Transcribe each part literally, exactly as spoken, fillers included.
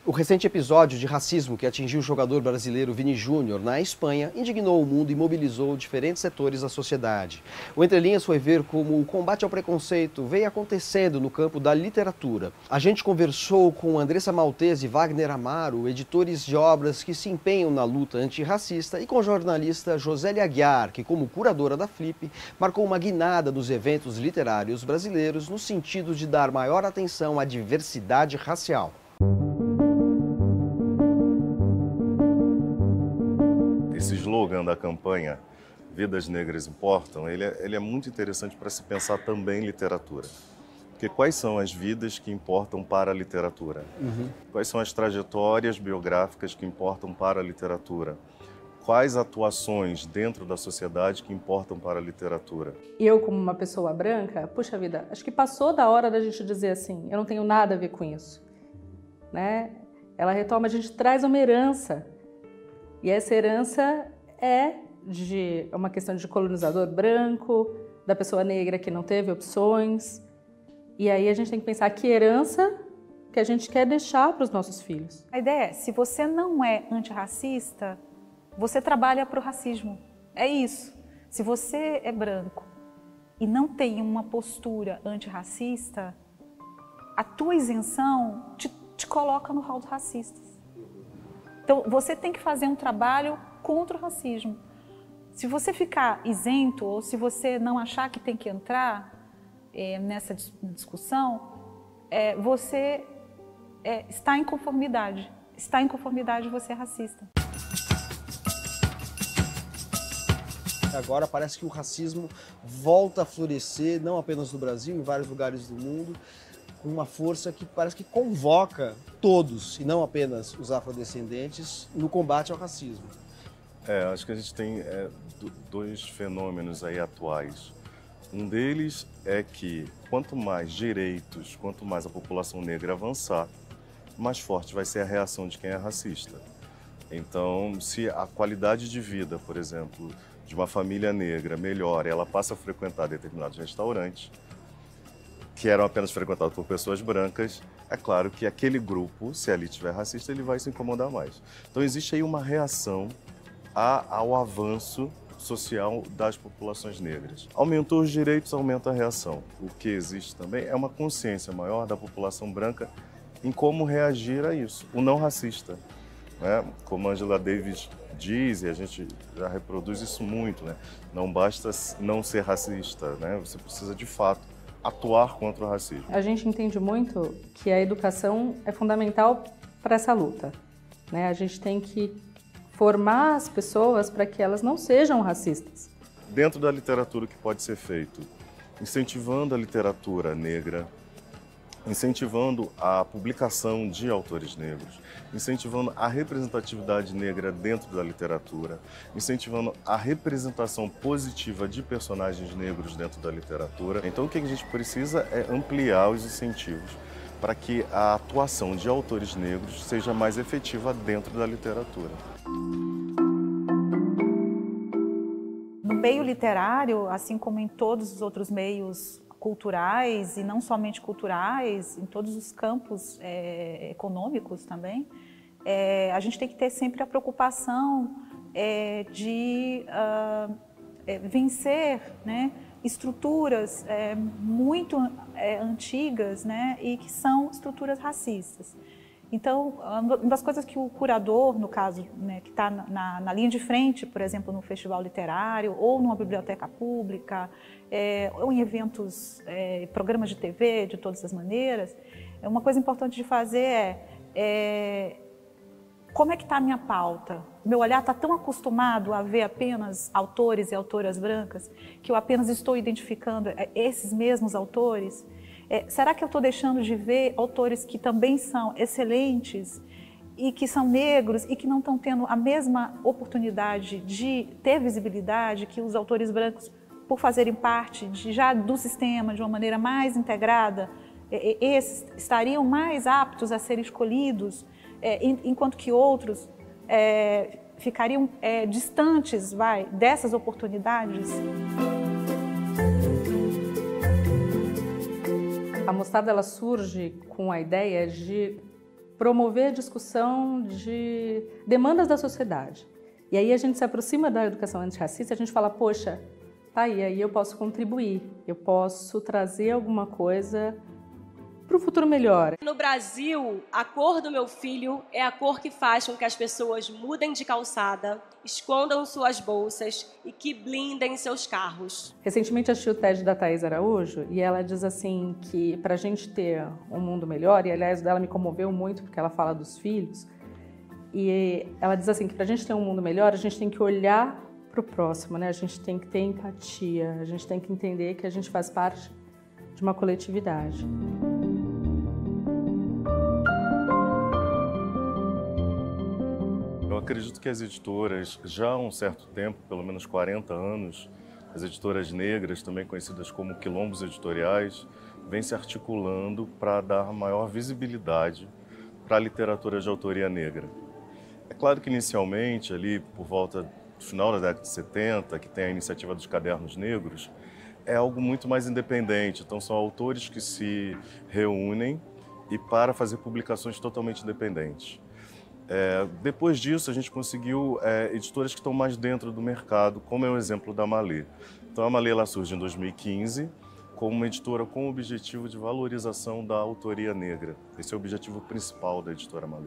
O recente episódio de racismo que atingiu o jogador brasileiro Vini Júnior na Espanha indignou o mundo e mobilizou diferentes setores da sociedade. O Entre Linhas foi ver como o combate ao preconceito vem acontecendo no campo da literatura. A gente conversou com Andressa Maltese e Wagner Amaro, editores de obras que se empenham na luta antirracista, e com a jornalista Josélia Aguiar, que, como curadora da Flip, marcou uma guinada dos eventos literários brasileiros no sentido de dar maior atenção à diversidade racial. Esse slogan da campanha, Vidas Negras Importam, ele é, ele é muito interessante para se pensar também em literatura. Porque quais são as vidas que importam para a literatura? Uhum. Quais são as trajetórias biográficas que importam para a literatura? Quais atuações dentro da sociedade que importam para a literatura? Eu, como uma pessoa branca, puxa vida, acho que passou da hora da gente dizer assim, eu não tenho nada a ver com isso. Né? Ela retoma, a gente traz uma herança. E essa herança é de uma questão de colonizador branco, da pessoa negra que não teve opções. E aí a gente tem que pensar que herança que a gente quer deixar para os nossos filhos. A ideia é, se você não é antirracista, você trabalha para o racismo. É isso. Se você é branco e não tem uma postura antirracista, a tua isenção te, te coloca no hall dos racistas. Então, você tem que fazer um trabalho contra o racismo. Se você ficar isento ou se você não achar que tem que entrar é, nessa discussão, é, você é, está em conformidade. Está em conformidade, você é racista. Agora parece que o racismo volta a florescer, não apenas no Brasil, em vários lugares do mundo, com uma força que parece que convoca todos, e não apenas os afrodescendentes, no combate ao racismo. É, acho que a gente tem é, dois fenômenos aí atuais. Um deles é que quanto mais direitos, quanto mais a população negra avançar, mais forte vai ser a reação de quem é racista. Então, se a qualidade de vida, por exemplo, de uma família negra melhora, ela passa a frequentar determinados restaurantes, que eram apenas frequentados por pessoas brancas, é claro que aquele grupo, se ali tiver racista, ele vai se incomodar mais. Então existe aí uma reação a, ao avanço social das populações negras. Aumentou os direitos, aumenta a reação. O que existe também é uma consciência maior da população branca em como reagir a isso, o não racista. Né? Como Angela Davis diz, e a gente já reproduz isso muito, né? Não basta não ser racista, né? Você precisa de fato atuar contra o racismo. A gente entende muito que a educação é fundamental para essa luta, né? A gente tem que formar as pessoas para que elas não sejam racistas. Dentro da literatura, o que pode ser feito? Incentivando a literatura negra, incentivando a publicação de autores negros, incentivando a representatividade negra dentro da literatura, incentivando a representação positiva de personagens negros dentro da literatura. Então o que a gente precisa é ampliar os incentivos para que a atuação de autores negros seja mais efetiva dentro da literatura. No meio literário, assim como em todos os outros meios culturais, e não somente culturais, em todos os campos é, econômicos também, é, a gente tem que ter sempre a preocupação é, de uh, é, vencer, né, estruturas é, muito é, antigas, né, e que são estruturas racistas. Então, uma das coisas que o curador, no caso, né, que está na, na linha de frente, por exemplo, no festival literário, ou numa biblioteca pública, é, ou em eventos, é, programas de T V, de todas as maneiras, é uma coisa importante de fazer é, é como é que está a minha pauta? Meu olhar está tão acostumado a ver apenas autores e autoras brancas, que eu apenas estou identificando esses mesmos autores. É, será que eu estou deixando de ver autores que também são excelentes e que são negros e que não estão tendo a mesma oportunidade de ter visibilidade que os autores brancos, por fazerem parte de, já do sistema de uma maneira mais integrada, é, esses estariam mais aptos a serem escolhidos, é, enquanto que outros é, ficariam é, distantes, vai, dessas oportunidades? A Mostarda ela surge com a ideia de promover a discussão de demandas da sociedade. E aí a gente se aproxima da educação antirracista, a gente fala, poxa, tá aí, aí eu posso contribuir, eu posso trazer alguma coisa para o futuro melhor. No Brasil, a cor do meu filho é a cor que faz com que as pessoas mudem de calçada, escondam suas bolsas e que blindem seus carros. Recentemente assisti o TED da Thaís Araújo e ela diz assim que para a gente ter um mundo melhor, e aliás dela me comoveu muito porque ela fala dos filhos, e ela diz assim que para a gente ter um mundo melhor, a gente tem que olhar para o próximo, né? A gente tem que ter empatia, a gente tem que entender que a gente faz parte de uma coletividade. Eu acredito que as editoras, já há um certo tempo, pelo menos quarenta anos, as editoras negras, também conhecidas como quilombos editoriais, vêm se articulando para dar maior visibilidade para a literatura de autoria negra. É claro que inicialmente, ali por volta do final da década de setenta, que tem a iniciativa dos Cadernos Negros, é algo muito mais independente. Então são autores que se reúnem e para fazer publicações totalmente independentes. É, depois disso, a gente conseguiu é, editoras que estão mais dentro do mercado, como é o exemplo da Malê. Então, a Malê ela surge em dois mil e quinze como uma editora com o objetivo de valorização da autoria negra. Esse é o objetivo principal da editora Malê.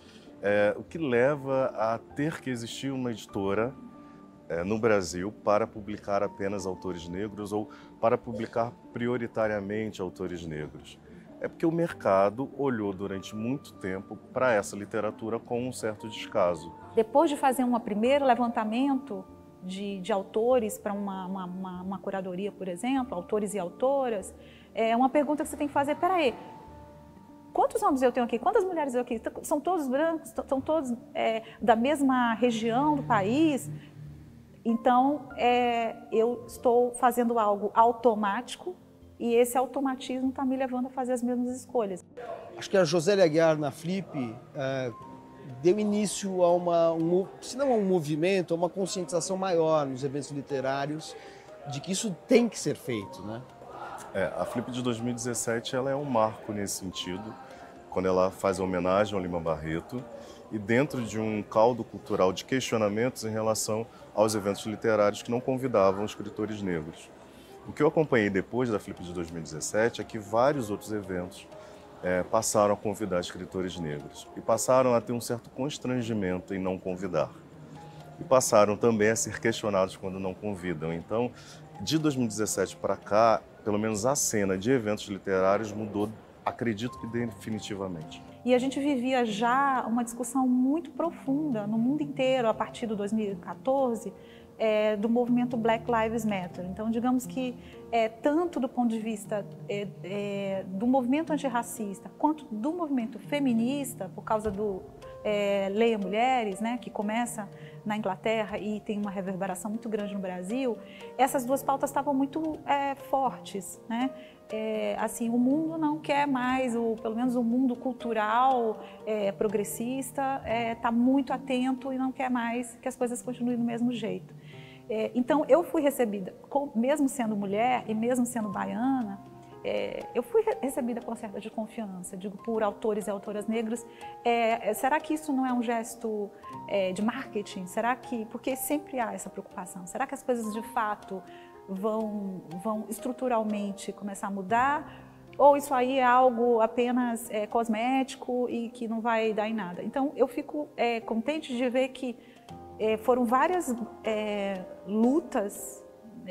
É, o que leva a ter que existir uma editora é, no Brasil para publicar apenas autores negros ou para publicar prioritariamente autores negros. É porque o mercado olhou durante muito tempo para essa literatura com um certo descaso. Depois de fazer um primeiro levantamento de, de autores para uma, uma, uma, uma curadoria, por exemplo, autores e autoras, é uma pergunta que você tem que fazer, peraí, quantos homens eu tenho aqui? Quantas mulheres eu tenho aqui? São todos brancos? São todos é, da mesma região do país? Então, é, eu estou fazendo algo automático, e esse automatismo está me levando a fazer as mesmas escolhas. Acho que a Josélia Aguiar, na Flip, é, deu início a uma, um, se não a um movimento, a uma conscientização maior nos eventos literários de que isso tem que ser feito, né? É, a Flip de dois mil e dezessete ela é um marco nesse sentido, quando ela faz a homenagem ao Lima Barreto e dentro de um caldo cultural de questionamentos em relação aos eventos literários que não convidavam escritores negros. O que eu acompanhei depois da Flip de dois mil e dezessete é que vários outros eventos é, passaram a convidar escritores negros e passaram a ter um certo constrangimento em não convidar. E passaram também a ser questionados quando não convidam. Então, de dois mil e dezessete para cá, pelo menos a cena de eventos literários mudou, acredito que definitivamente. E a gente vivia já uma discussão muito profunda no mundo inteiro, a partir de dois mil e quatorze, É, do movimento Black Lives Matter. Então, digamos que é, tanto do ponto de vista é, é, do movimento antirracista quanto do movimento feminista, por causa do é, Leia Mulheres, né, que começa na Inglaterra e tem uma reverberação muito grande no Brasil, essas duas pautas estavam muito é, fortes, né? É, assim, o mundo não quer mais, ou pelo menos o mundo cultural é, progressista está é, muito atento e não quer mais que as coisas continuem do mesmo jeito. É, então, eu fui recebida, com, mesmo sendo mulher e mesmo sendo baiana, é, eu fui re recebida com certa desconfiança, digo, por autores e autoras negros. É, será que isso não é um gesto é, de marketing? Será que, porque sempre há essa preocupação, será que as coisas de fato vão, vão estruturalmente começar a mudar? Ou isso aí é algo apenas é, cosmético e que não vai dar em nada? Então, eu fico é, contente de ver que é, foram várias é, lutas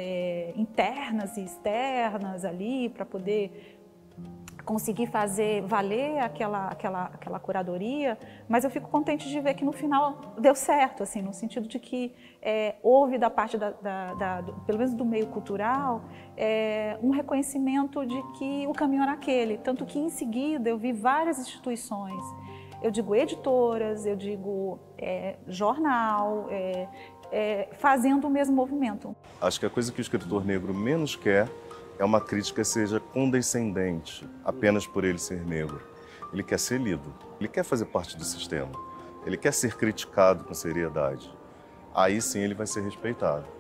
é, internas e externas ali para poder conseguir fazer valer aquela, aquela, aquela curadoria, mas eu fico contente de ver que no final deu certo, assim, no sentido de que é, houve da parte, da, da, da, do, pelo menos do meio cultural, é, um reconhecimento de que o caminho era aquele, tanto que em seguida eu vi várias instituições, eu digo editoras, eu digo é, jornal, é, é, fazendo o mesmo movimento. Acho que a coisa que o escritor negro menos quer é uma crítica que seja condescendente apenas por ele ser negro. Ele quer ser lido, ele quer fazer parte do sistema, ele quer ser criticado com seriedade. Aí sim ele vai ser respeitado.